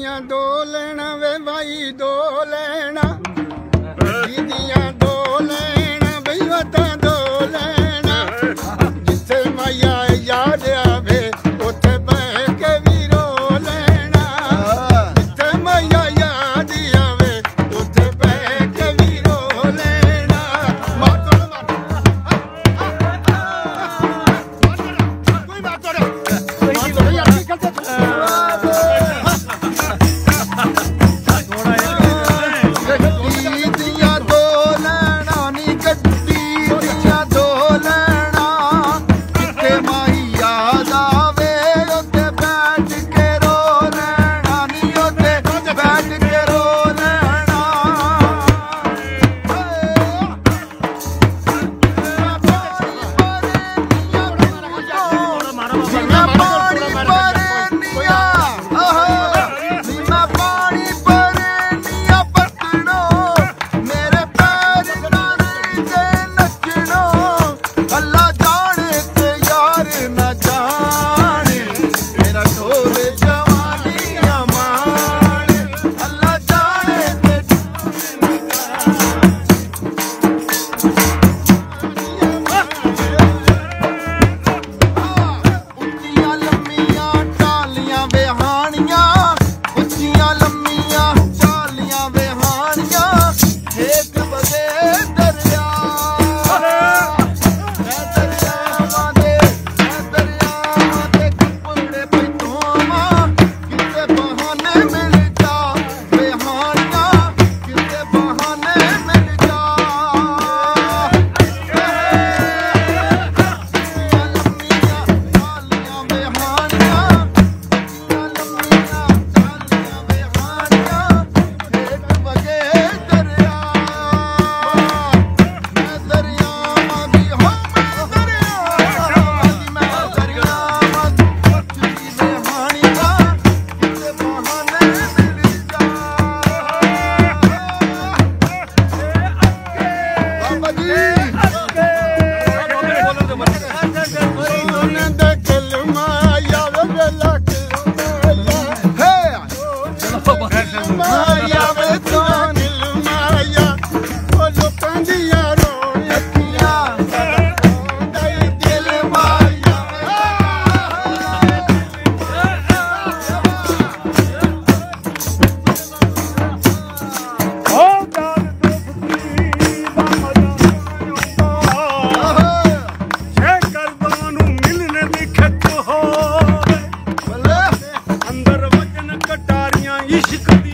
ਦੀਆਂ ਦੋ ਲੈਣਾ ਵੇ ਭਾਈ ਦੋ ਲੈਣਾ ਦੀਆਂ ਦੋ ਲੈਣਾ ਬਈ ਵਤਾ ਦੋ ਲੈਣਾ ਜਿੱਥੇ ਮਾਇਆ ਯਾਦ ਆਵੇ ਉੱਥੇ ਬਹਿ ਕੇ ਵੀ ਰੋ ਲੈਣਾ ਜਿੱਥੇ ਮਾਇਆ ਯਾਦ ਆਵੇ ਉੱਥੇ ਬਹਿ ਕੇ ਵੀ ਰੋ ਲੈਣਾ ਮਾਰ ਤੋੜ ਕੋਈ ਮਾਰ ਤੋੜ ਯਾਰ ਕੀ ਕਰਦੇ इश्क